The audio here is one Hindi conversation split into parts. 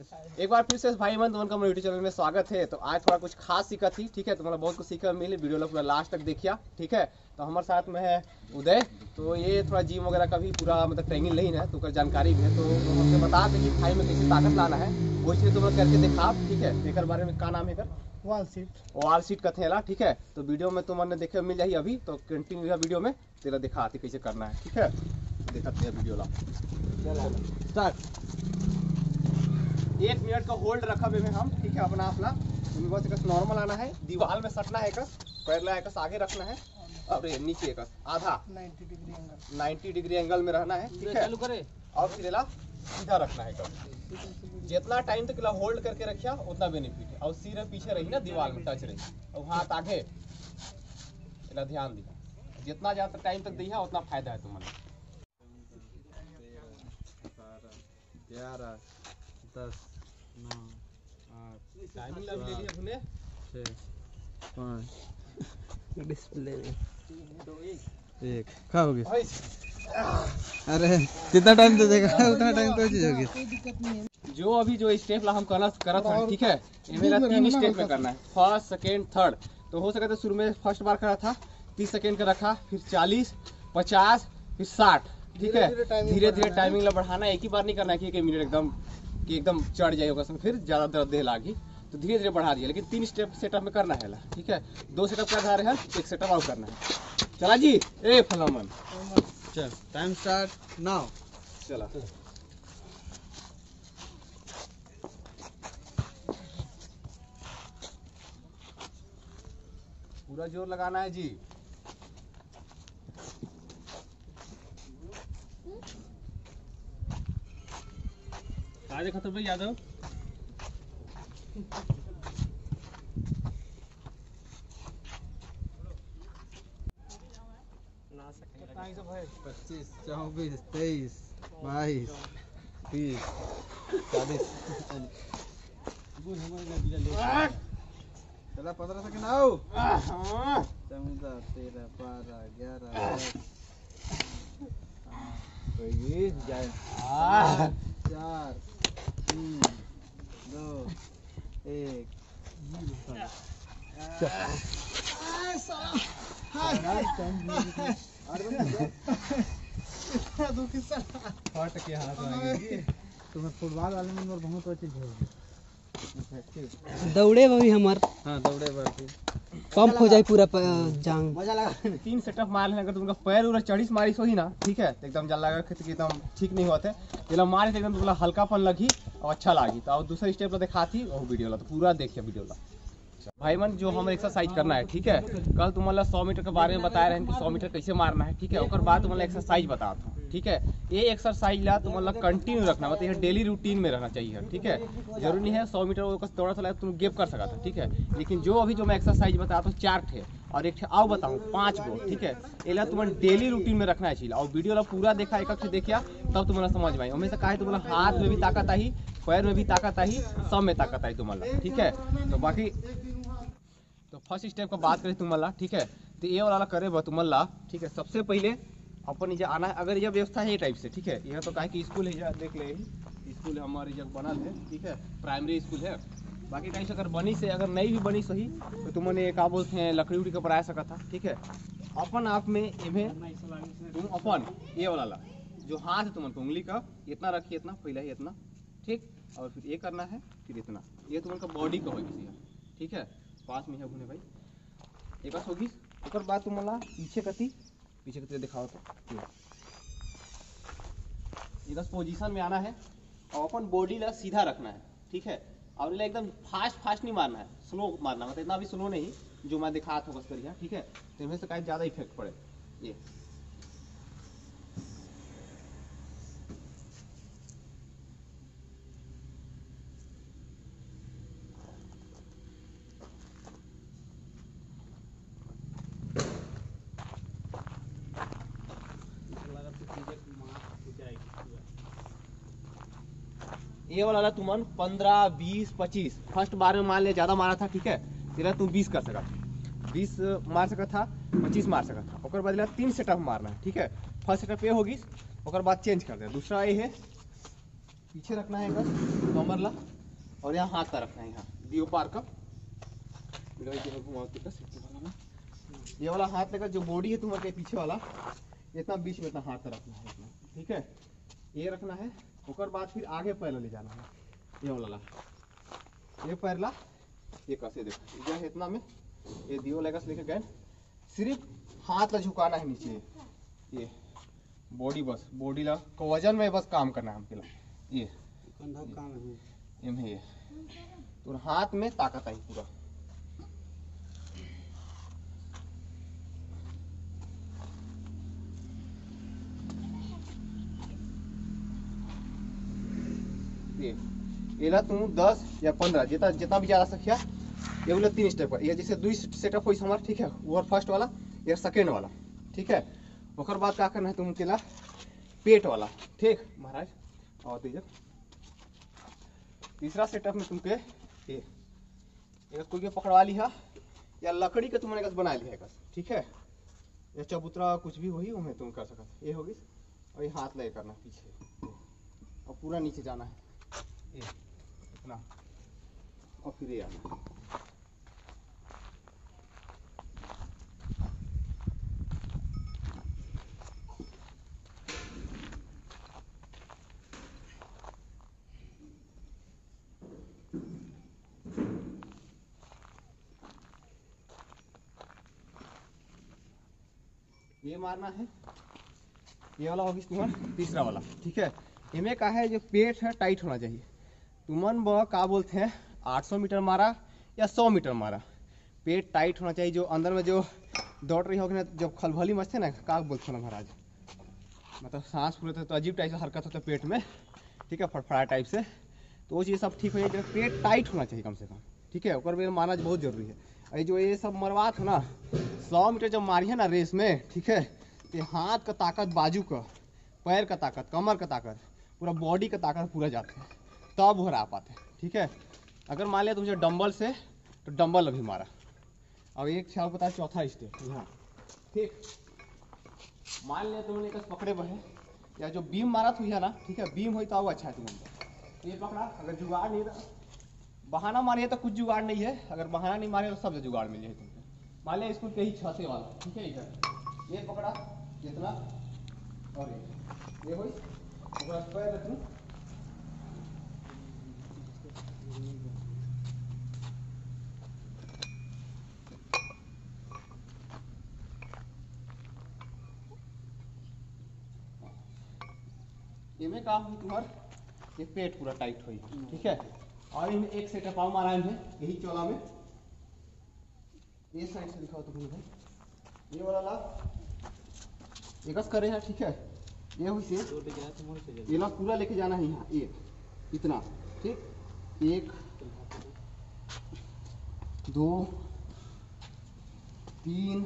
एक बार फिर से भाई मन का यूट्यूब चैनल में स्वागत है। तो आज थोड़ा कुछ खास सीखा थी, ठीक है। तो मतलब बहुत कुछ सीखा मिले, वीडियो लो पूरा लास्ट तक देखिया, ठीक है। तो हमारे साथ में है उदय। तो ये थोड़ा जिम वगैरह का भी पूरा मतलब ट्रेनिंग नहीं है, तो जानकारी भी है। तो हमसे बता दें कि भाई में कैसे ताकत लाना है, वो चीज़ तुम लोग करके दिखा, ठीक है। एक बारे में क्या नाम है, वॉल सीट का थेला, ठीक है। तो वीडियो में तुमने देखे मिल जाए अभी, तो कंटिन्यू वीडियो में तेरा दिखा आती कैसे करना है, ठीक है। दिखाते हैं वीडियो ला स्टार्ट। 1 मिनट का होल्ड रखा में हम, ठीक है। अपना बस एक नॉर्मल आना है, दीवार में सटना है, कस पैर ला कस आगे रखना है और नीचे कस आधा 90 डिग्री एंगल में रहना है, ठीक है। चालू करे और फिर सीधा रखना है कस। जितना टाइम तक होल्ड करके रखिया उतना बेनिफिट है। और सिर पीछे रही ना, दीवार में टच रही और हाथ आगे, ध्यान दिया। जितना ज्यादा टाइम तक दिया उतना फायदा है तुम्हारा। 11 10 9 8 टाइमिंग लग रही है अपने 6 5 डिस्प्ले में 1 क्या हो गया? अरे जितना टाइम तो देगा उतना टाइम तो चीज होगी। जो अभी जो स्टेप ला हम करत हैं, ठीक है। मेरा 3 स्टेप में करना है, फर्स्ट सेकेंड थर्ड। तो हो सके तो शुरू में फर्स्ट बार करा था 30 सेकेंड का रखा, फिर 40 50 फिर 60, ठीक है। धीरे धीरे टाइमिंग ला बढ़ाना, एक ही बार नहीं करना है कि 1 मिनट एकदम चढ़ जाएगा, फिर ज्यादा दर्द दे लागी। तो धीरे धीरे बढ़ा दिया, लेकिन 3 स्टेप सेटअप में करना है, ठीक है। 2 सेटअप कर रहे हैं, 1 सेटअप और करना है। चला जी, ए फलामन चल टाइम स्टार्ट नाउ। चला पूरा जोर लगाना है जी। आज खत्म भाई यादव। पच्चीस 24 23 22 30 40 चला 15 सेकंड आओ। 14 13 12 11 10 जाए 4 3 2 1 फट के हाथ तुम्हें फुटबॉल वाले में बहुत अच्छी होगी। दौड़े भी हमार हाँ दौड़े बढ़ती पंप हो जाए पूरा जांग। मजा लगा। 3 सेटअप मार लेना, अगर तुमका पैर उरा 40 मारिस होगी ना, ठीक है। तो एकदम जल लगा कि एकदम ठीक नहीं होते, ये मारे एकदम तुमला हल्कापन लगी और अच्छा लगी। तो और दूसरा स्टेप दिखा थी वो वीडियो ला, तो पूरा देखिए वीडियो ला। भाई मन जो हमें एक्सरसाइज करना है, ठीक है। कल तुम्हारा 100 मीटर के बारे में बताया रहे कि 100 मीटर कैसे मारना है, ठीक है। और बाद तुम्हारा एक्सरसाइज बताता हूँ, ठीक है। ये एक्सरसाइज ला तुम्हारा कंटिन्यू रखना, मतलब ये डेली रूटीन में रहना चाहिए, ठीक है। जरूरी नहीं है 100 मीटर थोड़ा सा तुम गेप कर सकता था, ठीक है। लेकिन जो अभी जो मैं एक्सरसाइज बताता हूँ 4 थे और एक आओ बताऊँ 5 गो, ठीक है। ये तुम्हारा डेली रूटीन में रखना चाहिए। और वीडियो ला पूरा देखा, एक से देखिया तब तुम्हारा समझ में आई। हमेशा कहा तुम्हारा हाथ में भी ताकत आई, पैर में भी ताकत आई, सब में ताकत आई तुम्हारा, ठीक है। तो बाकी तो फर्स्ट स्टेप का बात करें तुम्हारा, ठीक है। तो ये वाला करे तुम्हारा, ठीक है। सबसे पहले अपन ये आना है, अगर ये व्यवस्था है ये टाइप से, ठीक है। यह तो कहा कि स्कूल है, देख ले स्कूल है हमारे जब बना है, ठीक है। प्राइमरी स्कूल है। बाकी टाइप से अगर बनी से, अगर नहीं भी बनी सही तो तुमने क्या बोलते हैं लकड़ी उड़ी का बनाया सका था, ठीक है। अपन आप में इन्हें तुम अपन ये वाला जो हाथ है तुमको उंगली का इतना रखिए, इतना पहले ही इतना, ठीक। और फिर ये करना है, फिर इतना, ये तुम्हारा बॉडी का होगी, ठीक है। 5 में है घूने भाई, एक होगी। एक बाद तुम्हारा पीछे कती दिखाओ तो एक पोजीशन में आना है और अपन बॉडी ला सीधा रखना है, ठीक है। और एकदम फास्ट नहीं मारना है, स्लो मारना, मतलब इतना भी स्लो नहीं जो मैं दिखा था बस करिए, ठीक है। तो इनमें से कहीं ज़्यादा इफेक्ट पड़े ये। ये वाला तुमन 15 20 25 फर्स्ट बार में मान ले ज्यादा मारा था, ठीक है। तेरा तू 20 कर सका, 20 मार सका था, 25 मार सका था। और बाद 3 सेटअप मारना है, ठीक है। फर्स्ट सेटअप ये होगी, और बाद चेंज कर दे। दूसरा ये है पीछे रखना है बस कमर ला, और यहाँ हाथ का रखना है, यहाँ दियो पार का ये वाला हाथ लेकर जो बॉडी है तुम्हारे पीछे वाला इतना बीच में इतना हाथ रखना है इतना, ठीक है, ये रखना है। उसके बाद फिर आगे पैर ले जाना है, ये वाला ये पैर ला, ये कैसे देखो ये इतना में ये दियो लेकर लेके गए, सिर्फ हाथ ला झुकाना है नीचे, ये बॉडी बस बॉडी ला को वजन में बस काम करना है हमके ला, ये ये तो हाथ में ताकत आई पूरा। ये तुम 10 या 15 जितना जितना भी ज्यादा सकिया, ये बोले 3 स्टेप ये जैसे 2 सेटअप हो हमारा, ठीक है, वो फर्स्ट वाला ये सेकंड वाला, ठीक है। और बाद क्या करना है तुम केला पेट वाला, ठीक महाराज। और तीसरा सेटअप में तुमके ये कोई पकड़वा ली है या लकड़ी के तुमने बना लिया है, ठीक है, या चबूतरा कुछ भी वही उन्हें तुम कर सकते, ये होगी। और ये हाथ लगे करना पीछे और पूरा नीचे जाना है ये इतना, और फिर ये आना। ये मारना है, ये वाला होगी तुम्हारा तीसरा वाला, ठीक है। इनमें का है जो पेट है टाइट होना चाहिए। तुमन का बोलते हैं 800 मीटर मारा या 100 मीटर मारा, पेट टाइट होना चाहिए। जो अंदर में जो दौड़ रही होगी ना, जब खलभली मचते ना, का बोलते हैं ना महाराज, मतलब सांस फूले तो अजीब टाइप से हरकत होता है पेट में, ठीक है, फड़फड़ा टाइप से, तो वो चीज़ सब ठीक हो जाएगी। पेट टाइट होना चाहिए कम से कम, ठीक है, और मारना बहुत जरूरी है। अरे जो ये सब मरवात हो ना 100 मीटर जब मारी है ना रेस में, ठीक है, तो हाथ का ताकत, बाजू का, पैर का ताकत, कमर का ताकत, पूरा बॉडी का ताकत पूरा जाते हैं, तब वो हरा पाते हैं, ठीक है। अगर मान लिया तुमसे डंबल से, तो डंबल अभी मारा, अब एक छाव पता है चौथा स्टेप यहाँ, ठीक। मान लिया तुमने एक पकड़े बहे या जो बीम मारा हुई है ना, ठीक है, बीम हुई तो अच्छा है तुम्हें ये पकड़ा। अगर जुगाड़ नहीं था, बहाना मारिए तो कुछ जुगाड़ नहीं है, अगर बहाना नहीं मारे तो सब जुगाड़ मिल जाए तुमको। मान लिया स्कूल के ही छते वाला, ठीक है, इधर ये पकड़ा इतना, और ये हुई पैर रखूं, इनमें काम हुई तुम्हार ये पेट पूरा टाइट हुई, ठीक है। और इनमें एक सेटअप और मारा है यही चौला में, ये साइड से दिखाओ तुम भाई, ये वाला ला एकस करे है, ठीक है, ये हुई से ये ला पूरा लेके जाना है यहाँ, ये इतना, ठीक, 1 2 3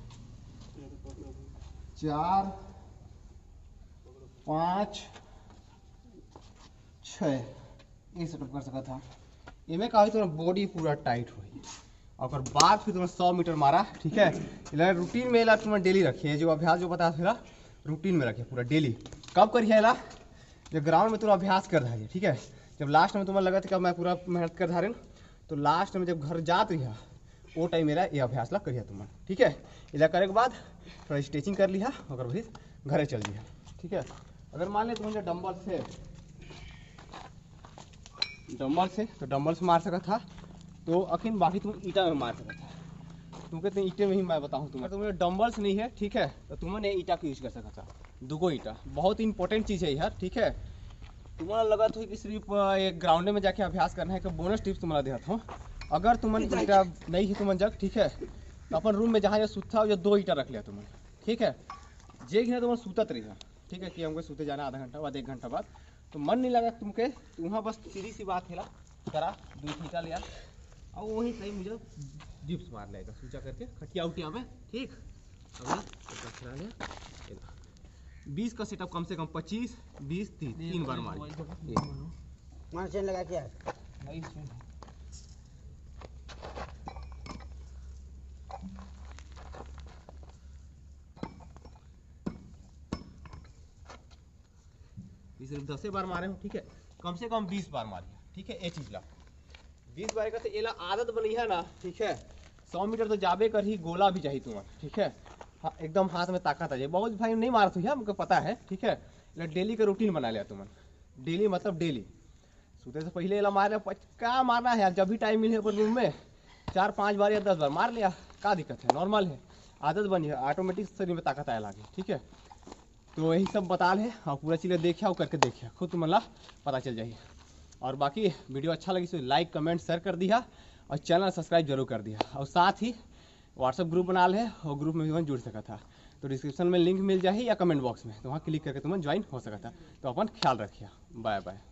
4 5 6 ये सेटअप कर सका था। इनमें कहा तुम्हारा बॉडी पूरा टाइट हुई, और बाद फिर तुम्हें 100 मीटर मारा, ठीक है। रूटीन में ला तुम्हें डेली रखिए, जो अभ्यास जो बताया था रूटीन में रखिए पूरा डेली। कब करिए ला जब ग्राउंड में तुम अभ्यास कर रहा है, ठीक है, जब लास्ट में तुम्हें लगा था कि मैं पूरा मेहनत कर रहा हूँ, तो लास्ट में जब घर जात रही वो टाइम मेरा ये अभ्यास ला करिए तुम, ठीक है। इला करे के बाद थोड़ा स्ट्रेचिंग कर लिया, अगर वही घरे चल दिया, ठीक है। अगर मान लिया तुम्हें डंबल से तो डंबल से मार सका था, तो अखिन बाकी तुम ईटा में मार सका था, तुमके तो ईटे में ही मैं बताऊँ तुम्हें डंबल्स नहीं है, ठीक है, तो तुमने ईटा को यूज कर सका था, 2 ईटा, बहुत इंपॉर्टेंट चीज़ है यार, ठीक है। तुम्हारा लगा था कि सिर्फ एक ग्राउंड में जाके अभ्यास करना है, कि बोनस टिप्स तुम्हारा देता हूँ। अगर तुम्हें ईटा नहीं है तुम्हें जग, ठीक है, तो अपन रूम में जहाँ जो सूता हो 2 ईटा रख लिया तुम्हें, ठीक है, जे घिना तुम्हें सूतत रही, ठीक है, कि हमको सूते जाना आधा घंटा बाद 1 घंटा बाद, तो मन नहीं लगा तुमके, तो वहाँ बस सीधी सी बात है करा 2 ईटा लिया और वहीं सही मुझे डिप्स मार लेगा सूचा करके खटिया उटिया में, ठीक। अब लिया 20 का सेटअप, कम से कम 25 20 30 3 बार मार चेन लगा के सिर्फ 10 बार मारे हूँ, ठीक है। कम से कम 20 बार मारिए, ठीक है। ये चीज ला 20 बार का तो एला आदत बनी है ना, ठीक है। 100 मीटर तो जाबे कर ही गोला भी चाहिए तुम्हें, ठीक है। हाँ, एकदम हाथ में ताकत आ जाए। बहुत भाई नहीं मारत हुई, हमको पता है, ठीक है। डेली का रूटीन बना लिया तुमन, डेली मतलब डेली सोते से पहले एला मार लिया। क्या मारना है यार, जब भी टाइम मिले अपन रूम में 4-5 बार या 10 बार मार लिया, क्या दिक्कत है, नॉर्मल है, आदत बनी है, ऑटोमेटिक शरीर में ताकत आए लागे, ठीक है। तो यही सब बता है और पूरा चीज़ें देखिए और करके देखिए, खुद तुम ला पता चल जाइए। और बाकी वीडियो अच्छा लगी तो लाइक कमेंट शेयर कर दिया और चैनल सब्सक्राइब जरूर कर दिया। और साथ ही व्हाट्सअप ग्रुप बना ले और ग्रुप में भी तुम जुड़ सका था, तो डिस्क्रिप्शन में लिंक मिल जाए या कमेंट बॉक्स में, तो वहाँ क्लिक करके तुम ज्वाइन हो सका था। तो अपन ख्याल रखिए, बाय बाय।